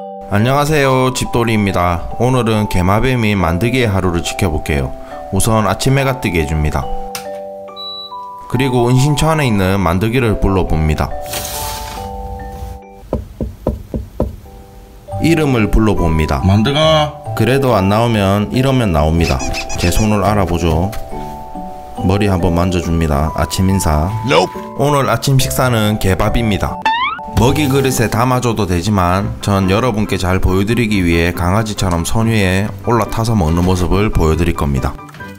안녕하세요, 집돌이입니다. 오늘은 개마뱀이 만들기의 하루를 지켜볼게요. 우선 아침 해가 뜨게 해줍니다. 그리고 은신처 안에 있는 만들기를 불러봅니다. 이름을 불러봅니다. 만들가. 그래도 안 나오면 이러면 나옵니다. 제 손을 알아보죠. 머리 한번 만져줍니다. 아침 인사. 오늘 아침 식사는 개밥입니다. 먹이 그릇에 담아줘도 되지만 전 여러분께 잘 보여드리기 위해 강아지처럼 선 위에 올라타서 먹는 모습을 보여드릴 겁니다.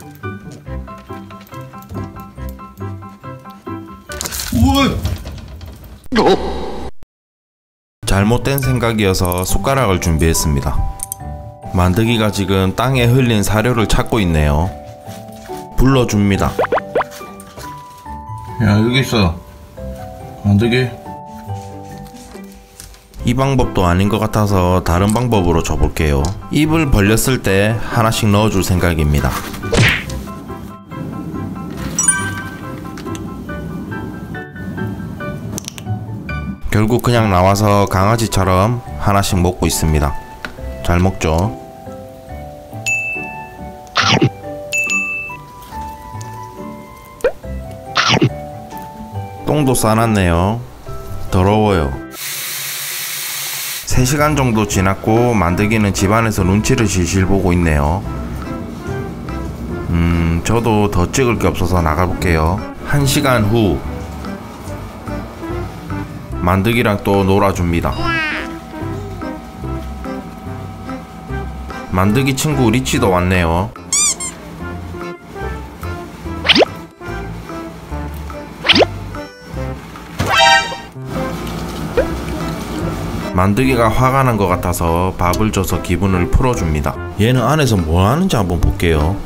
잘못된 생각이어서 숟가락을 준비했습니다. 만드기가 지금 땅에 흘린 사료를 찾고 있네요. 불러줍니다. 야, 여기 있어. 만들기. 이 방법도 아닌 것 같아서 다른 방법으로 줘볼게요. 입을 벌렸을 때 하나씩 넣어줄 생각입니다. 결국 그냥 나와서 강아지처럼 하나씩 먹고 있습니다. 잘 먹죠? 똥도 싸놨네요. 더러워요. 3시간 정도 지났고 만드기는 집안에서 눈치를 실실 보고 있네요. 저도 더 찍을 게 없어서 나가볼게요. 1시간 후 만드기랑 또 놀아줍니다. 만드기 친구 리치도 왔네요. 만드기가 화가 난 것 같아서 밥을 줘서 기분을 풀어줍니다. 얘는 안에서 뭐 하는지 한번 볼게요.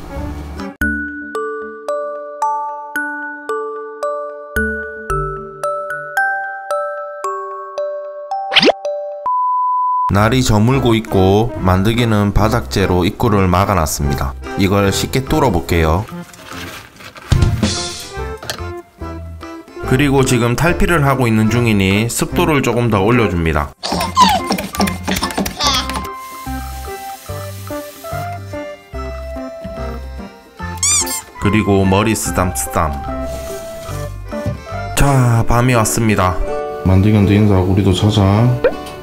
날이 저물고 있고 만드기는 바닥재로 입구를 막아놨습니다. 이걸 쉽게 뚫어볼게요. 그리고 지금 탈피를 하고 있는 중이니 습도를 조금 더 올려줍니다. 그리고 머리 쓰담쓰담. 자, 밤이 왔습니다. 만들기한테 인사하고 우리도 자자.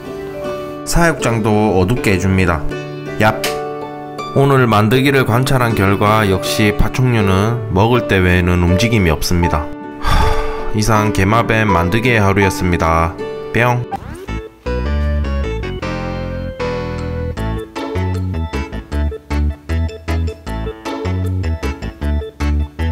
사육장도 어둡게 해줍니다. 얍! 오늘 만드기를 관찰한 결과 역시 파충류는 먹을 때 외에는 움직임이 없습니다. 이상 개마뱀 만드기의 하루였습니다. 뿅!